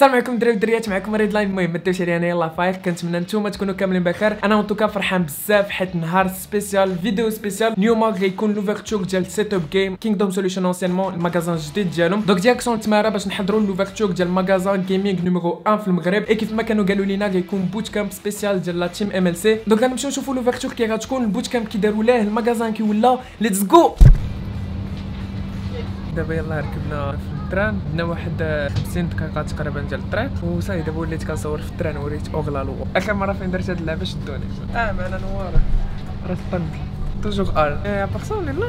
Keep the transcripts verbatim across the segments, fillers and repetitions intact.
السلام عليكم الدراري والدريات، معكم ريد لاين. المهم ما داوش عليا انا يلاه فايق. كنتمنى نتوما تكونوا كاملين بخير. انا وانتوكا فرحان بزاف حيت نهار سبيسيال، فيديو سبيسيال. اليوم غيكون لوفرتور ديال سيت اب جيم كينغدوم سوليوشن انسينمون، المغازان الجديد ديالهم. دونك ديريكسيون تماره باش نحضروا لوفرتور ديال المغازان جيمنج نيميرو واحد في المغرب. اي كيف ما كانوا قالوا لينا غيكون بوت كامب سبيسيال ديال لا تيم ام ال سي. دونك غنمشيو نشوفوا لوفرتور كي غتكون، البوت كامب كي داروا ليه، المغازان كي ولا. ليتس جو. دابا يلاه ركبنا في التران، بدنا واحد خمسين دقيقه تقريبا ديال الطريق وصاي. دابا وليت كنصور في التران، وريت اوغلالو. اخر مره فين درت هاد اللعبه شدوني. اه معنا نوار راس طن توجور ال يا بيرسون لا.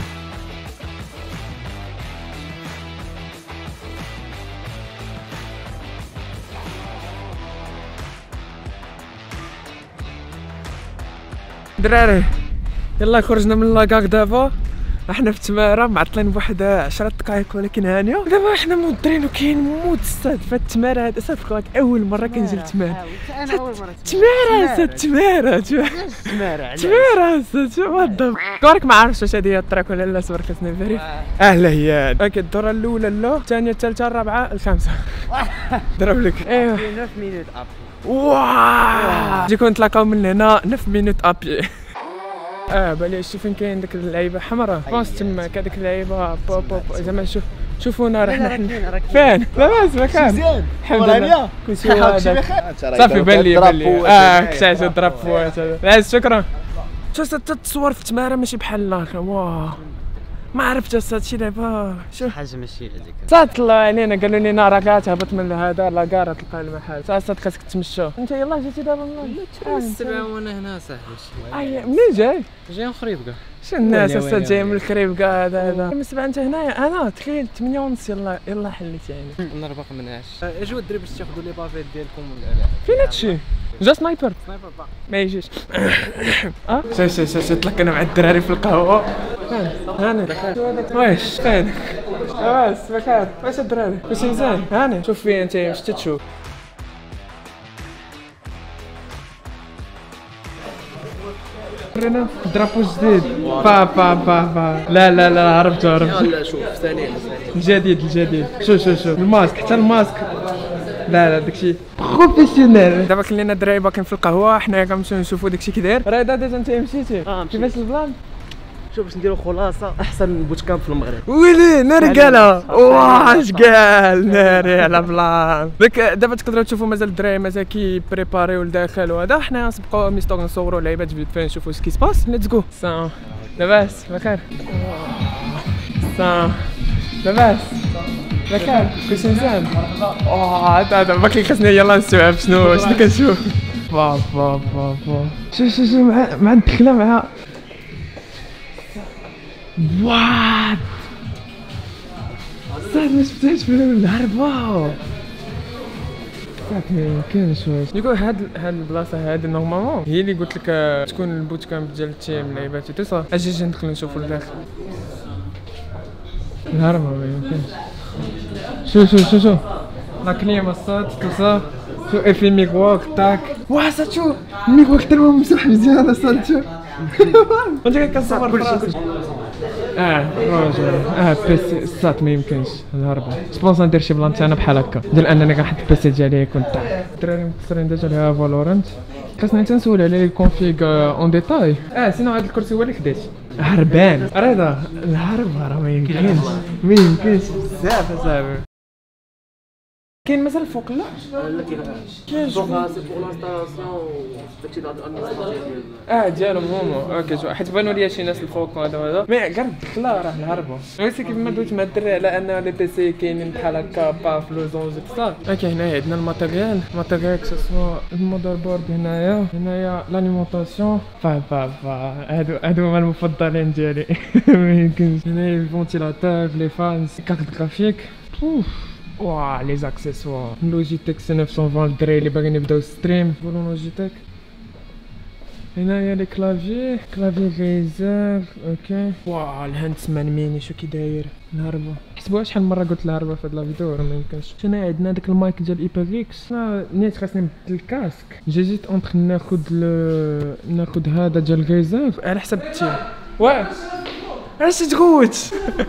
دراري يلا خرجنا من لاكار دابا، احنا في تماره معطلين بواحد عشرة دقائق ولكن هانيه. دابا احنا موضرين وكاين موت الصاد في التماره هاد. صافي اول مره كنجي للتماره. انا اول مره تماره صاد تماره تماره تماره صاد وضب كورك. ما عرفتش واش هادي هي الطريق ولا لا، صبر خصني نفيري. اه لا هي اوكي. الدوره الاولى لا، الثانيه الثالثه الرابعه الخامسه. ضرب لك ايوا تسعة مينوت اب. واه نجيكم نتلاقاو من هنا تسعة مينوت ابي. اه بالي شوف فين كاين ديك اللعيبه حمراء بونس تماك، هذيك اللعيبه بوب بوب زعما. شوف شوفونا رحنا فين لاباس ما كان. الحمد لله كلشي هذاك صافي. بان لي بان لي اه كنت ضرب فوات. عايز شكرا. شوف التصور في تماره ماشي بحال الاخر. واه ما عرفت هادشي دابا. شوف حاجه ماشي هذيك صات طلعوا علينا قالوا لنا راك غتهبط من هذا لاكار تلقى المحل. صات صات خاصك تمشى. انت يلاه جيتي دابا من السبعه وانا هنا صاحبي. اي منين جاي؟ جاي نخرب كاع. شو الناس اصلا جايه من الخريب كاع. هذا هذا من سبعة انت هنايا. انا تخيل ثمانية ونص. يلا يلا حليت يعني. انا ربق من عشرة. اجيو الدري باش تاخذوا لي بافيت ديالكم ولا فين هادشي؟ جا سنايبر سنايبر باق ما يجيش. اه شي شي شي تلاقينا مع الدراري في القهوه. هاني واش فين لاباس بخير؟ واش الدراري واش مزيان؟ هاني شوف فين انت واش تتشوف. رينا درابو جديد. با با با با لا لا لا عرفتو عرفتو. لا شوف ثاني الجديد الجديد. شوف شوف شوف الماسك حتى الماسك. لا لا داكشي بروفيسيونيل. دابا كلنا الدراري باقيين في القهوه، حنايا كنمشيو نشوفوا داكشي كي داير. راه دابا انت مشيتي كيفاش البلان؟ شوف باش نديرو خلاصه احسن بوت كامب في المغرب. ويلي ناري قالها. واش قال ناري على بلان. داك دابا تقدروا تشوفوا مازال الدراري مازال كي بريباريو لداخل وهذا. حنا نسبقوا ميستوغ نصوروا لعيبات فيت فين نشوفوا سكي سباس. ليتس جو. سا لاباس بخير؟ سا لاباس بخير؟ كلشي مزيان؟ واه هذا هذا باقي خصني يلا نستوعب شنو شنو كنشوف. با با با با شوف شوف شوف مع مع الدخله مع وات صافي ما شفتهاش في الهربه. صافي ميمكنش واش يقول هاد هاد البلاصه هادي نورمالمون هي اللي قلت لك تكون البوت كامب ديال التيم لعيبات تصا. اجي اجي ندخل نشوفوا لداخل الهربه. ما يمكنش. شوف شوف شوف شوف لا كليم الصوت توصا. شوف اي في ميكواك تاك. واه صات شوف الميكواك حتى هو ممسوح مزيان. صات شوف انت كتصور براسك. اه راجل اه بيسي صات ما يمكنش الهربه. سبونس ندير شي بلانتي انا بحال هكا ديال انني كنحط البيسي ديالي يكون طاح. الدراري مكسرين ديجا ليها فالورانت. خاصني حتى نسول على لي كونفيغ اون ديتاي. اه سينو هذا الكرسي هو اللي خديت هربان. رضا الهربه راه ما يمكنش ما يمكنش بزاف اصاحبي. كاين مازال فوق لا؟ لا كاين فوق سي بور لانستالاسيون داكشي تاع الادمينستراسيون ديال اه ديالهم هما. اوكي شوف حيت بانوا ليا شي ناس الفوق وهذا وهذا. مي كاع الدخله راه الهربه. ويسي كيف ما دويت مع الدري على ان لي بيسي كاينين بحال هكا با فلوزونج اكسترا. اوكي هنايا عندنا الماتيريال الماتيريال كسوا المودر بورد. هنايا هنايا لاليمونطاسيون. فا فا فا هادو هادو هما المفضلين ديالي. ما يمكنش. هنايا الفونتيلاتور لي فانز كارت جرافيك. اوف واه لي زاكسيسوار لوجيتيك سي تسعمية وعشرين الدراري اللي باغيين يبداو ستريم يقولوا لوجيتيك. هنايا لي كلافي كلافي غيزر. اوكي واه الهاند ثمانية ميني شو كي داير الهربه. حسبوها شحال مره قلت الهربه في هاد لا فيديو راه ما يمكنش. هنا عندنا داك المايك ديال ايبريكس. انا نيت خاصني نبدل الكاسك. جيت اونتر ناخذ ل... ناخذ هذا ديال غيزر على حسب التيم. واه علاش تغوت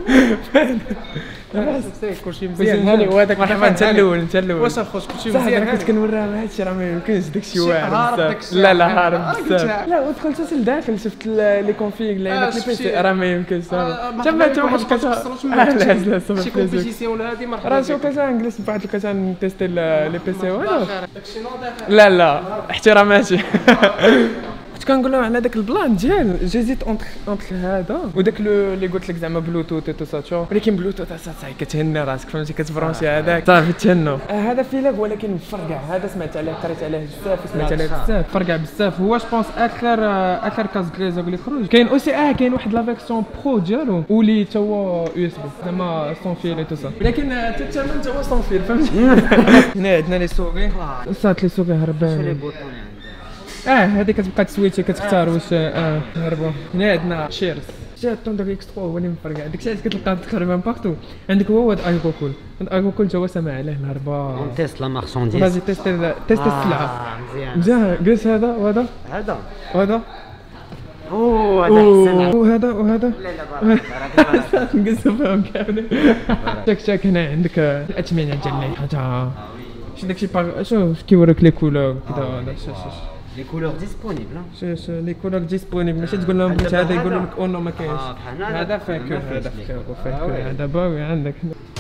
كلشي مزيان هاني وهذاك مرحبا انت الاول انت الاول واش الخوت كلشي مزيان مزيان انا كنت كنوريهم هادشي راه ما يمكنش داكشي واعر هارب بزاف. داكشي. لا لا هارب آه، قلت بزاف لها. لا ودخلت حتى لداخل شفت ال- لي كونفيغ اللي آه، هنا في شفتي. البيسي راه ما يمكنش آه، ما تما حبيت تما واحد واحد كتا كتخسروش من لا هادشي. لا لا صافي شي بليزير. كومبيتيسيون ولا هادي مرحبا راه شو بكم. كذا نجلس بواحد الكذا نتيستي ال- لي بيسي وانا داكشي ناضي لا لا احتراماتي كنت كنقول لهم على داك البلان ديال جيزيت اونتر اونتر هذا وداك لو اللي قلت لك زعما بلوتوث تو سا تشوف ولكن بلوتوث صافي كتهني راسك فهمتي كتبرونشي هذاك صافي تهنوا آه، هذا فيلاك ولكن مفرقع هذا سمعت عليه قريت عليه بزاف سمعت عليه بزاف فرقع بزاف هو جو اخر آه، اخر كاس كريزا اللي خرج كاين اوسي اه كاين واحد لا فيرسيون برو ديالو واللي تا هو يو اس بي زعما سون فيل تو سا ولكن حتى الثمن تا هو سون فيل فهمتي هنا عندنا لي سوغي صات لي سوغي هربان اه هذه كتبقى تسويتي كتختار واش اه هربوا هنا عندنا شيرز جا التوندر اكس ثلاثة هو اللي مفرقع داكشي علاش كتلقى تقريبا بارتو عندك هو هاد ايغوكول هاد ايغوكول تا هو سامع عليه الهربه On teste la marchandise. غادي تيستي تيستي السلعه Ah, مزيان. مزيان جلس هذا وهذا هذا. وهذا اوه هذا احسن. وهذا وهذا لا لا بارك نقصوا فيهم كاملين شاك شاك هنا عندك الاثمنه ديال هذا شي داكشي باغ شوف كيوريك لي كولور كذا هذا شوف شوف Les couleurs disponibles. شوف شوف لي كولور ديسبونيبل ماشي تقول لهم بغيت هذا يقولوا لك اونو ما كاينش آه، بحال هذا. هذا فاكر ما هذا فيهش فاكر آه، فاكر وي. هذا باوي عندك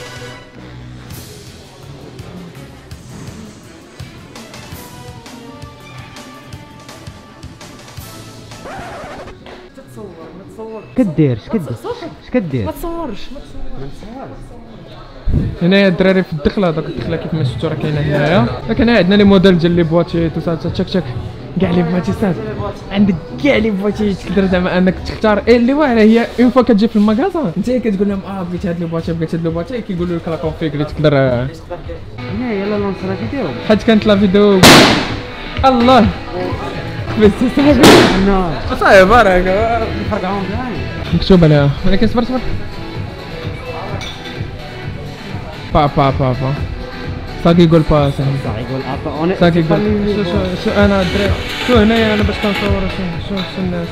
كدير اش كدير اش كدير ما تصورش ما تصورش هنايا الدراري في الدخله هذاك الدخله كيف ما شفتوا راه كاينه هنايا لكن هنا عندنا لي موديل ديال لي بواتي تو سا تشك تشك كاع لي بواتي سات عندك كاع لي بواتي تقدر زعما انك تختار إيه اللي واعره هي اون فوا كتجي في المغازا انت كتقول لهم اه بغيت هاد لي بواتي بغيت هاد لي بواتي كيقولوا لك لا كونفيغ اللي تقدر هنا يلا لونس لا فيديو حيت كانت لا فيديو الله بس صاحبي نو صاحبي بارك فرقعهم بلاي مكتوب عليها ولكن صبر صبر با با با با ساكي يقول با صاحبي صح يقول ابا اون ساكي يقول شو شو شو انا دري شو هنايا انا باش كنصور شو شو شو الناس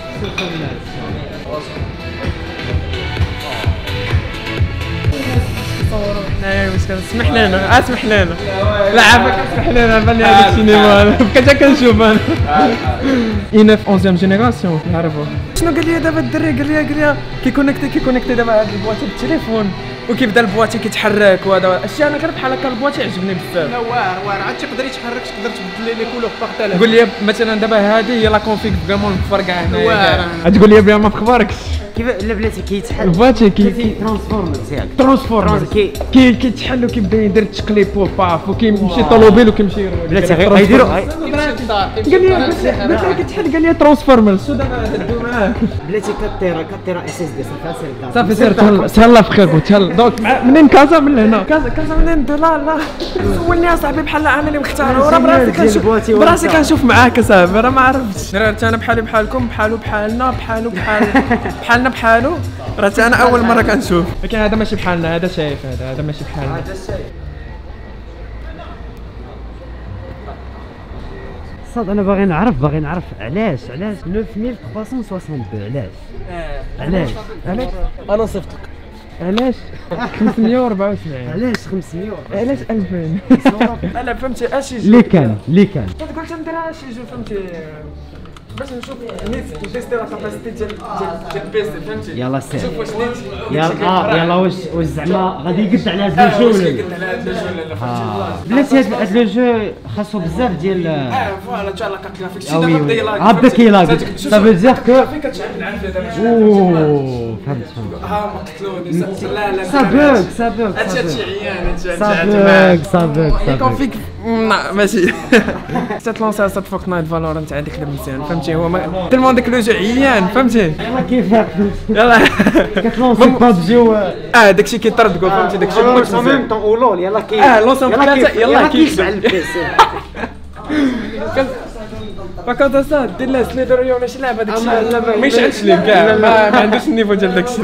ايوا واش اسمح لنا اسمح لنا لا عافاك اسمح لنا باني هذاك السينما بقيت كنشوف انا انا في اونزيام جينيراسيون نعرفو شنو قال لي دابا الدري قال لي قال لي كيكونيكتي كيكونيكتي دابا هاد البواتي بالتليفون وكيبدا البواتي كيتحرك وهذا الشيء انا غير بحال هكا البواتي عجبني بزاف لا واعر واعر عاد تقدر يتحرك تقدر تبدل لي كولور باغ قول لي مثلا دابا هذه هي لا كونفيغ فريمون مفرقعه واعر. هنايا تقول لي بها ما بخباركش كيف لا بلاتي كيتحل البواتي كي كي ترانسفورم ديالك ترانسفورمر كي- كي كيتحل وكيبدا يدير تقليب وباف وكيمشي طوموبيل وكيمشي بلاتي غير غيديروا غير- قال لي بس بس كتحل قال لي ترانسفورمر شو دابا هدو معاك بلاتي كطيره كطيره اس اس دي صافي سير صافي سير تهلا تهلا في خير تهلا دونك مع- منين كازا من هنا كازا كازا منين لا لا سولني اصاحبي بحال عامل مختار وراه براسي ديال البواتي كنشوف براسي وانت. كنشوف معاك اصاحبي راه ما عرفتش راه حتى انا بحالي بحالكم بحالو بحالنا بحالو بحال بحالنا بحالو راه حتى انا اول مره كنشوف لكن هذا ماشي بحالنا هذا شايف هذا هذا ماشي بحالنا صاد انا باغي نعرف باغي نعرف علاش علاش تسعة آلاف وثلاثمية وستين علاش علاش علاش انا صفتك علاش خمسمية وأربعة وسبعين علاش خمسمية علاش ألفين لا فهمتي اش يجي اللي كان اللي كان قلت نديرها اش يجي فهمتي باش نشوف نيت نتيستي لا كاباسيتي ديال ديال ديال البيسي فهمتي يلا سير شوف واش نيت يلا اه يلا واش واش زعما غادي يقد على هاد الجو ولا لا؟ على هذا الجو ولا لا فهمتي بلاتي هاد هاد لو جو خاصو بزاف ديال اه فوالا تا لا كارت جرافيك شي آه وي دابا بدا وي. يلاقي آه بدا كيلاقي. Ça veut dire que- في كتشعل العافيه دابا اوه فهمت فهمت ها ما قتلوني لا لا سا بوك سا بوك هادشي سا هادشي بوك عيان هادشي سا هادشي بوك سا بوك سا يكون بوك فيك لا ماشي حتى تلونسي صاد فورتنايت فالورانت عندك خدم مزيان فهمتي هو ما تلمون داك لو جو عيان فهمتي يلا كيفاك يلا كتلونسي بابجي و اه داكشي كيطردقوا فهمتي داكشي موت ان مزيان ميم طون ولول يلا كي اه لونسون يلا ثلاثة، كيف يلا يلا كيف. كيف على البيسي فكنت اصاحبي دير لها سليدر اليوم ماشي لعبه داكشي أما لا، ما- ما يشعلش ليه كاع ما ما عندوش النيفو ديال داكشي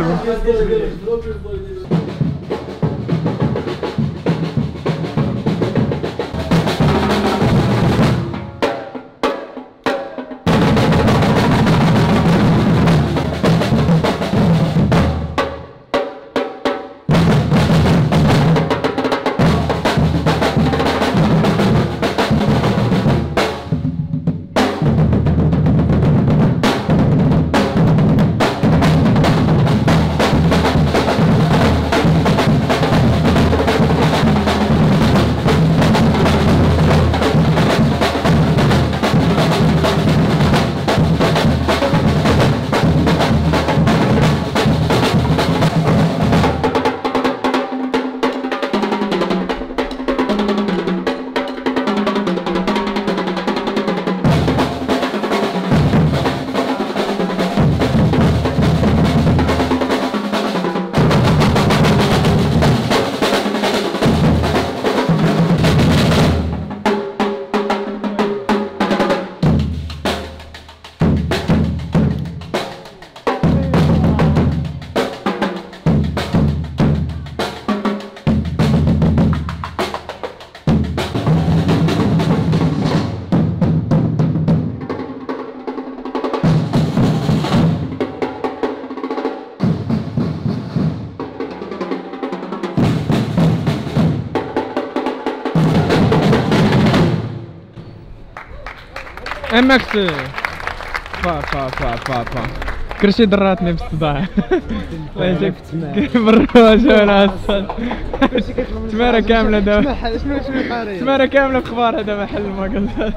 اماكس با با با با با كرشي دراتني بالصداع الله يجيك بالروج وانا اصلا تماره كامله دابا شنو شنو قاري تماره كامله في اخبار هذا محل ما قلت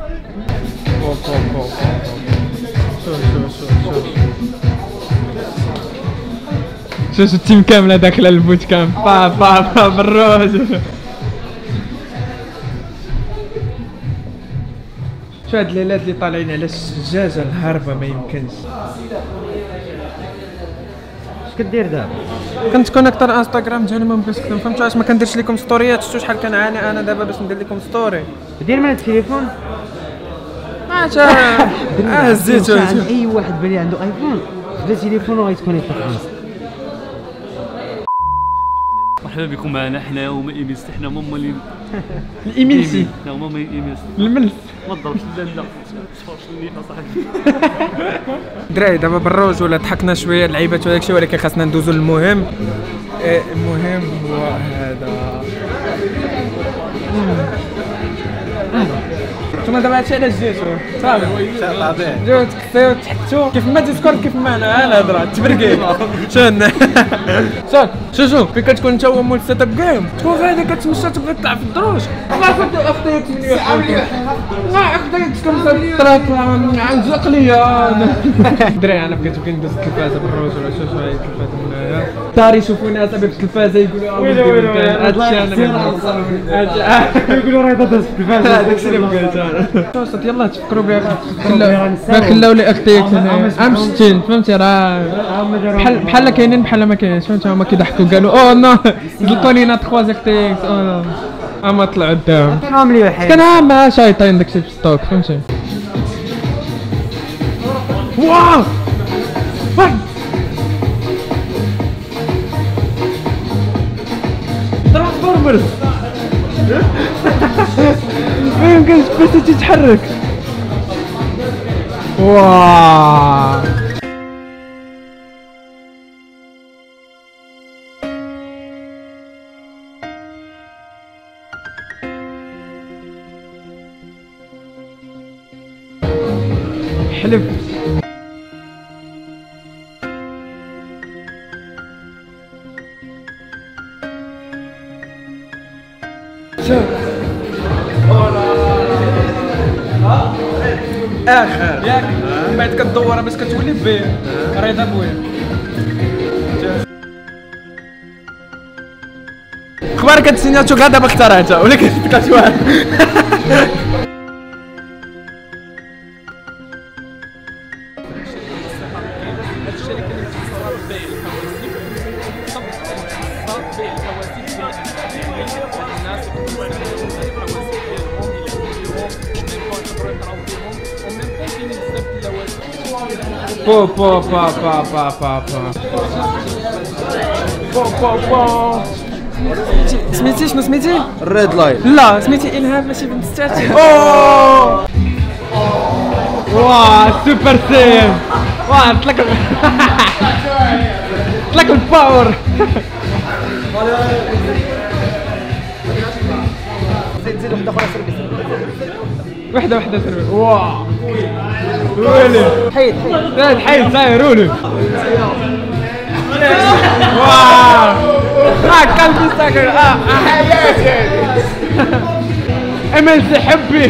شوف شوف شوف شوف شوف التيم كامله داخله البوت كامب با با با بالروج شو هاد الليلات اللي طالعين على السجاجه الهربه ما يمكنش. اش كدير دابا؟ كنت كونيكتر انستغرام ديالي ما بغيتش نخدم فهمتوا علاش ما كنديرش لكم ستوريات. شفتوا شحال كنعاني انا دابا باش ندير لكم ستوري. دير من التليفون اه تا اه زيتو اي واحد باللي عنده ايفون بدا تليفون وغيتكونيكت فرنسا. مرحبا بكم معنا حنا هما ايميس حنا هما اللي الايميلسي حنا هما ايميس الملس ما تضربش لا لا تفرشني اصاحبي. دراري دابا بالروج ولا ضحكنا شويه اللعيبات وداك الشيء ولكن خاصنا ندوزو للمهم. المهم هو هذا. نتوما دابا هادشي علاش جيتو صافي جيتو تكسيو تحتو كيف ما ديسكورد كيف ما انا انا هضره تبرقي شن شن شو شو فين كتكون انت هو مول سيت اب جيم تكون غادي كتمشى تبغي تطلع في الدروج ما كنت اخطيت مليون ما اخطيت كنت عنزق ليا دري انا بقيت بغي ندوز التلفازه بالروج ولا شو شو هاي التلفازه من هنايا داري يشوفوني اصاحبي في التلفازه يقولوا ويلي ويلي هادشي انا يقولوا راه داز التلفازه هذاك الشيء اللي بغيت انا. توصلت يلا تفكروا بها ما خلاو لي اختيك هنا عام ستين فهمتي راه بحال بحال كاينين بحال ما كاينينش فهمتي هما كيضحكوا قالوا او نو قلتوا لينا تخوا اختيك او اما طلعوا قدام كانوا مليحين كان عام شايطين داكشي في ستوك فهمتي. واو ترانسفورمرز ما يمكنش بس تتحرك. واو حلف شوف اخر ياك من بعد كدورها باش كتولي بيه رضا بويا. اخبارك هاد السيناتو كاع دابا اختاريتها ولكن تلقات واحد. بو بو با با با با با بو بو بو سميتي شنو سميتي؟ الريد لاين. لا سميتي إلهام ماشي بنت ستاتي. اوه واه سوبر سيم واه طلق طلق الباور. زيد زيد وحده اخرى سربي وحده وحده سربي. واه ويلي حيد حيد حيد سايروني. واو اه قلبي ساكن اه حياتي امل حبي.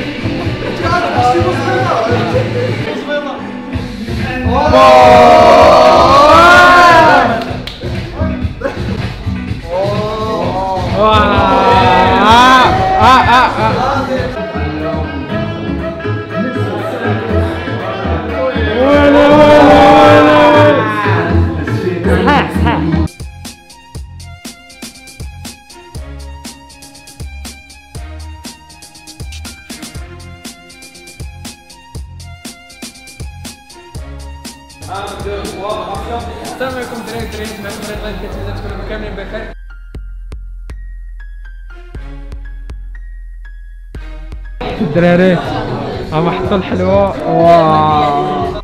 السلام عليكم دراري دراري معكم ريد لاين كنتمنى تكونوا كاملين بخير. الدراري هما حطوا الحلوى واو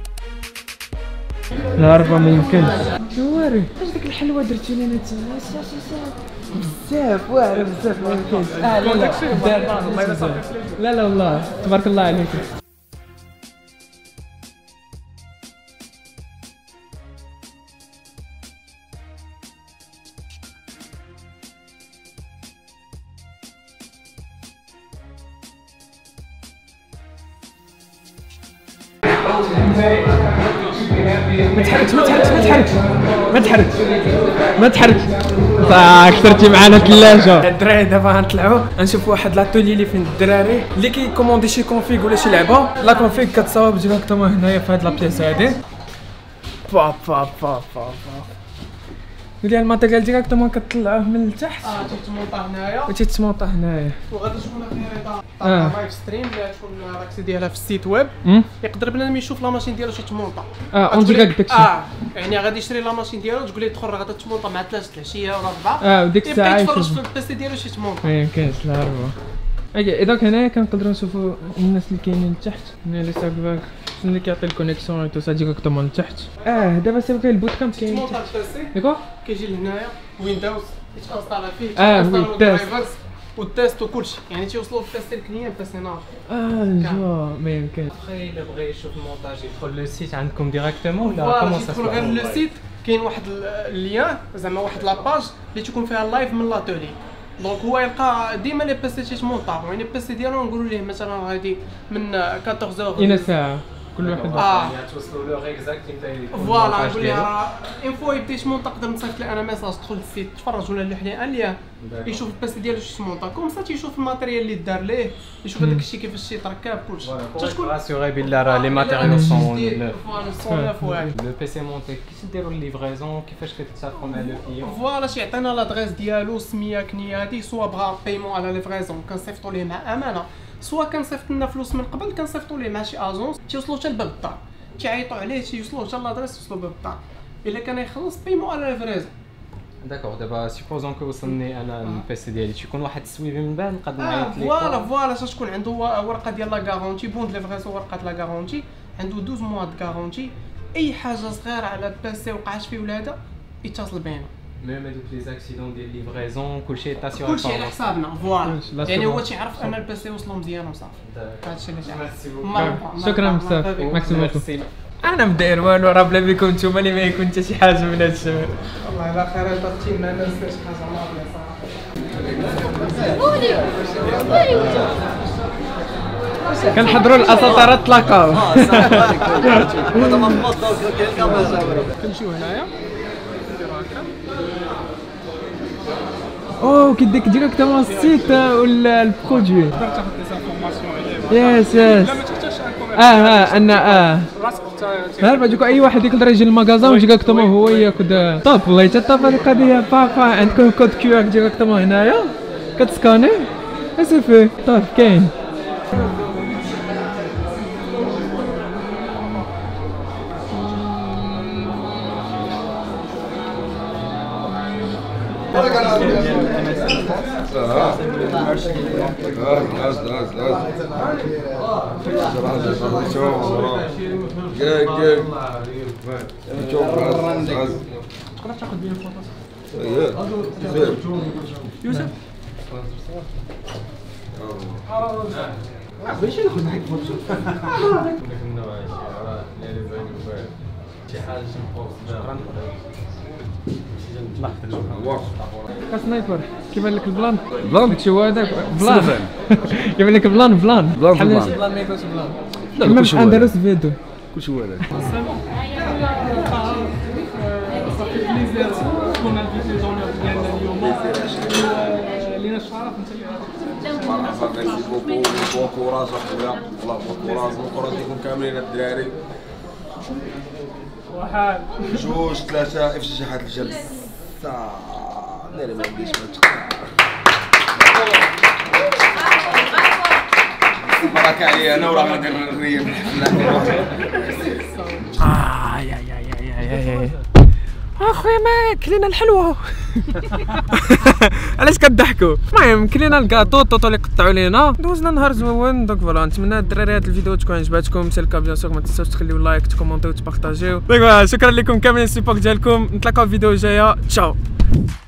الهربة ما يمكنش. جواري واش ديك الحلوى درتي لنا تما بزاف واعره بزاف ما يمكنش. اه لا لا لا لا والله تبارك الله عليك. ما تحركش ما تحركش ما تحركش ما تحركش ما تحركش صح كثرتي معنا ثلاجه. الدراري دابا غنطلعوا غنشوفوا واحد لاتولي اللي فين الدراري اللي كيكوموندي شي كونفيغ ولا شي لعبه. لا كونفيغ كتصاوب ديريكتومون هنايا في هاد لابياس هادي با با با با ديال الماتيريال ديريكتومون كطلعوه من التحت اه تيتمونطا هنايا وتيتمونطا هنايا. وغادي تكون خريطه آه. تاع لايف ستريم اللي تكون راكسي ديالها في السيت ويب يقدر بنادم يشوف لا ماشين ديالو تيتمونطا. اه اون ديريكت داكشي. اه يعني غادي يشري لا ماشين ديالو تقول ليه دخل راه غادا تمونطا مع ثلاثه العشيه ولا اربعه. اه وديك الساعه يبقى يتفرج في البيسي ديالو شي تمونطا. ما يمكنش لا ربما. اوكي اذا هنايا كنقدروا نشوفوا الناس اللي كاينين تحت هنا لي سيرفر شنو اللي كيعطي الكونيكسيون تو سا ديريكتومون لتحت. اه دابا سي فري البوت كامب كاين تمونطا البيسي داكور كيجي لهنايا ويندوز يتانستالا فيه اه تانستالا وي الدرايفرز والتيست وكلشي يعني تيوصلوا البيسي الكليان بيسي نار. اه جو ما يمكنش. اخي الا بغى يشوف المونتاج يدخل لو سيت عندكم ديريكتومون ولا فوالا كومون تيدخل غير لو سيت كاين واحد الليان زعما واحد لاباج اللي تكون فيها اللايف من لاتولي دونك هو يلقى ديما لي بيسي تيتمونطا يعني البيسي ديالو نقولوا ليه مثلا غادي من أربعطاش اور الى ساعه كل واحد اه توصلوا له غير اكزاكت يبدا فوالا نقول ليه راه اون فوا يبدا يتمونطا نقدر نصيفط ليه انا ميساج دخل للسيت تفرج ولا اللي حداه اليان يشوف البيسي ديالو شي تمونطا كوم سا تيشوف الماتيريال اللي دار ليه يشوف هذاك الشيء كيفاش تيتركب كلشي تكون راسيوغي بالله راه لي ماتيريال سون فوالا سون نوف واعي. لو بيسي مونتي كي تديروا الليفريزون كيفاش كتتفقوا مع لو كليون. فوالا تيعطينا لادريس ديالو السميه كنيه هادي سوا بغا بايمون على ليفريزون كنصيفطوا ليه مع امانه سوا كنصيفط لنا فلوس من قبل كنصيفطوا ليه مع شي اجونس تيوصلوا حتى لباب الدار تيعيطوا عليه تيوصلوا حتى لادريس يوصلوا لباب الدار الا كان يخلص بايمون على ليفريزون. داكوغ دابا سيبوزون كو وصلني انا البيسي ديالي تيكون واحد السويفي من بعد نقدر اه نعيط ليه. فوالا فوالا تكون عنده ورقه ديال لا غارونتي بوند ليفريزون ورقه لا غارونتي عنده اثنا عشر موا د غارونتي اي حاجه صغيره على البيسي وقعت فيه ولا هذا يتصل بينا. ميم هذوك لي زاكسيدون ديال ليفريزون كلشي تاسيور كلشي على حسابنا فوالا يعني هو شكراً. تيعرف ان البيسي وصلوا مزيان وصافي هادشي اللي تعرف. شكرا بزاف ماكسي بوكو. انا مداير والو راه بلا بكم نتوما اللي ما يكون حتى شي حاجه من هاد الشيء. والله الا خير درتي ما نساش حاجه ناضيه صراحه. كنحضروا الاساطير تلاقاو. كنمشيو هنايا اوه كيديك ديريكتومون السيت ولا البرودوي. تقدر تاخذ دي زانفورماسيون عليه يس يس لا ما تحتاجش اه اه ان اه راسك عارف دوك اي واحد يقدر يجي للمغازان ديريكتومون هو ياخذ طاب والله حتى طاب القضيه بابا عندكم كود كيو ار ديريكتومون هنايا كتسكاني اسفي طاب كاين. تقدر تاخذ بيه الفوطو. يوسف باش ناخذ معاك فوطو. سنايبر كيبان لك البلان بلان شي هو هذاك بلان كيبان لك بلان بلان بلان في بلان بلان. بلان ما يكونش بلان لا كيما كلشي في هو هذا. اندلس فيدو كلشي هو هذا. صافي بليزير تكون الفيديو جونيور ديالنا اليوم لينا الشرف انت اللي مرحبا ميرسي بوكو بون كوراج اخويا والله بون كوراج بون كوراج ليكم كاملين الدراري. وحال جوج ثلاثة افتتاحات الجلسة ناري ما عنديش ما برك عليا انا وراه غادي نريح من الحفلة. اه يا يا يا يا يا اخويا ما كلينا الحلوه. علاش كضحكوا؟ المهم كلينا الكاطو الطوطو اللي قطعوا لينا دوزنا نهار زوين. دونك فوالا نتمنى الدراري هذا الفيديو تكون عجباتكم. سي الكا بيان سور ما تنساوش تخليو لايك تكومونتيو وتبارطاجيو. دونك فوالا شكرا لكم كاملين السيبور ديالكم. نتلاقاو في فيديو جايه. تشاو.